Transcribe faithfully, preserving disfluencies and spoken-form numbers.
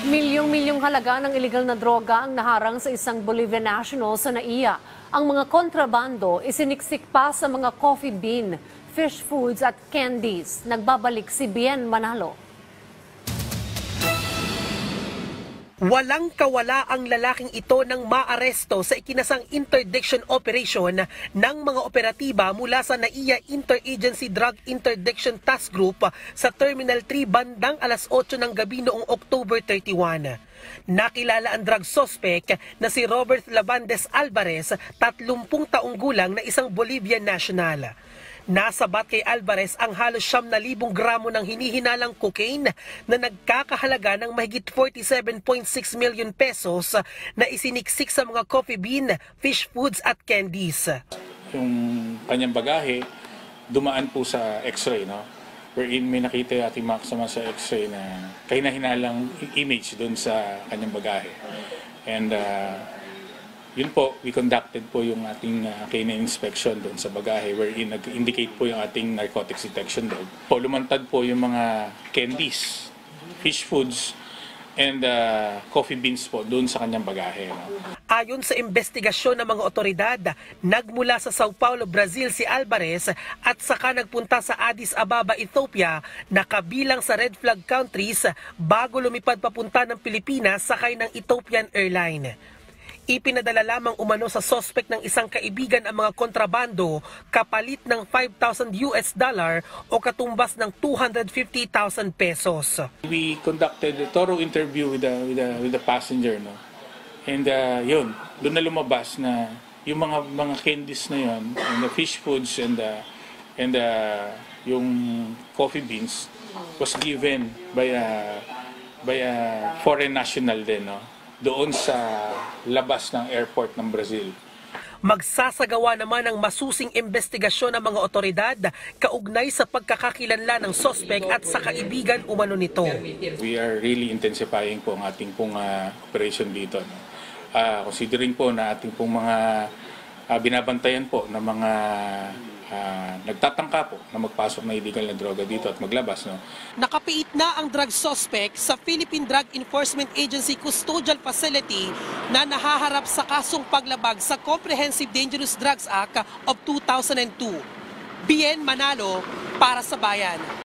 Milyong-milyong halaga ng iligal na droga ang naharang sa isang Bolivian national sa NAIA. Ang mga kontrabando isiniksik pa sa mga coffee bean, fish foods at candies. Nagbabalik si Bien Manalo. Walang kawala ang lalaking ito nang maaresto sa ikinasang interdiction operation ng mga operatiba mula sa NAIA Interagency Drug Interdiction Task Group sa Terminal three bandang alas otso ng gabi noong October thirty-one. Nakilala ang drug suspect na si Robert Lavandes Alvarez, tatlumpung taong gulang na isang Bolivian national. Nasabat kay Alvarez ang halos siyam na libong gramo ng hinihinalang cocaine na nagkakahalaga ng mahigit forty-seven point six million pesos na isiniksik sa mga coffee bean, fish foods at candies. Yung kanyang bagahe dumaan po sa x-ray, no? Wherein may nakita yung ating mga kasama sa x-ray na kahina-hinalang image doon sa kanyang bagahe. And uh, yun po, we conducted po yung ating uh, canine inspection doon sa bagahe wherein nag-indicate po yung ating narcotics detection dog. Po, lumantad po yung mga candies, fish foods, and uh, coffee beans po doon sa kanyang bagahe. No? Ayon sa investigasyon ng mga otoridad, nagmula sa Sao Paulo, Brazil si Alvarez at saka nagpunta sa Addis Ababa, Ethiopia na kabilang sa red flag countries bago lumipad papunta ng Pilipinas sakay ng Ethiopian Airline. Ipinadala lamang umano sa suspect ng isang kaibigan ang mga kontrabando kapalit ng five thousand U S dollar o katumbas ng two hundred fifty thousand pesos. We conducted a thorough interview with the, with the, with the passenger. No? And uh, yun, doon na lumabas na yung mga mga candies na yun, and the fish foods and the, and the, yung coffee beans was given by a, by a foreign national din, no? Doon sa labas ng airport ng Brazil. Magsasagawa naman ng masusing investigasyon ng mga otoridad kaugnay sa pagkakakilanlan ng suspect at sa kaibigan umano nito. We are really intensifying po ang ating pong uh, operation dito. No? Uh, considering po na ating pong mga uh, binabantayan po ng mga uh, nagtatangka po na magpasok na illegal na droga dito at maglabas. No? Nakapiit na ang drug suspect sa Philippine Drug Enforcement Agency Custodial Facility na nahaharap sa kasong paglabag sa Comprehensive Dangerous Drugs Act of two thousand two. Bien Manalo para sa Bayan.